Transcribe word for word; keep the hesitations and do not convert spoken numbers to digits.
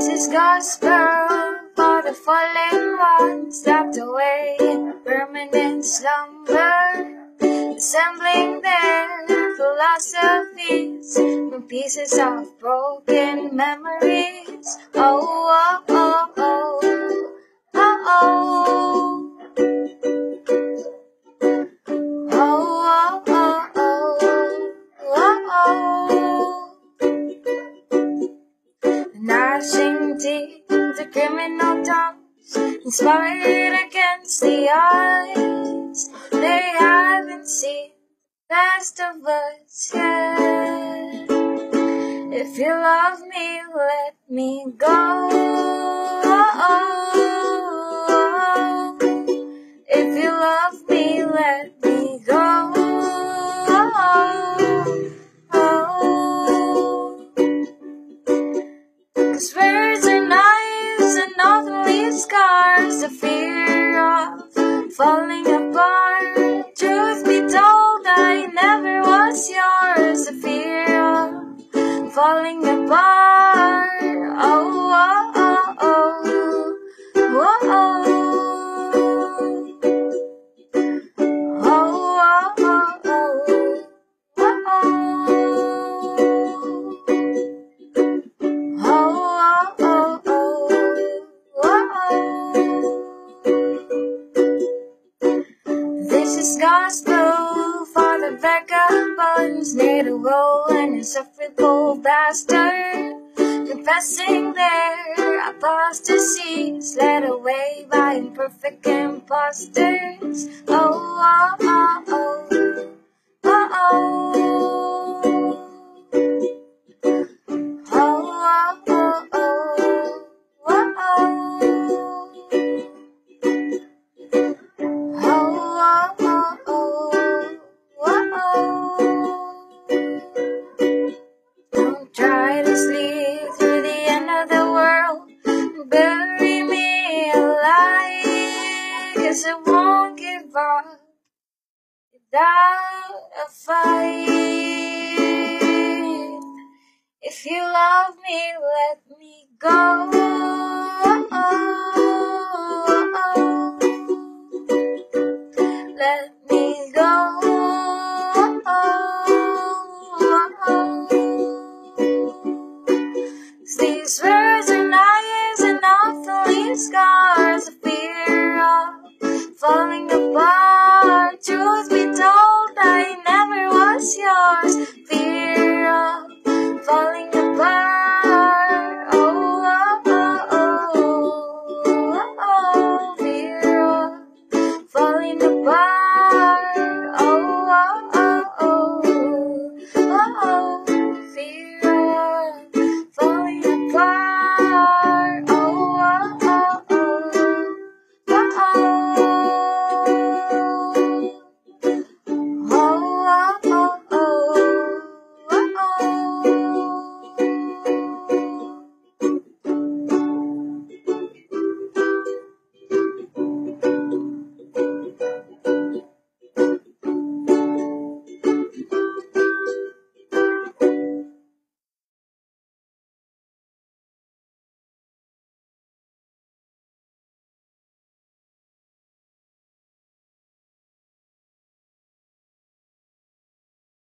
This is gospel for the fallen ones, locked away in permanent slumber, assembling their philosophies from pieces of broken memories. Oh, oh, oh, oh, oh, oh. Oh, oh, oh, oh, oh. Gnashing teeth, the criminal tongues, inspired against the odds. They haven't seen the best of us yet. If you love me, let me go. If you love me, let me go. Cause words are knives and often leave scars, the fear of falling apart. Truth be told, I never was yours, the fear of falling apart. Oh, oh, oh, oh, oh, oh. This is gospel for the vagabonds, near the roll and insufferable bastard, confessing their apostasies, led away by imperfect imposters. Oh, oh, oh, oh, oh, oh. Try to sleep through the end of the world and bury me alive, 'cause I won't give up without a fight. If you love me, let me go. Let me go. These words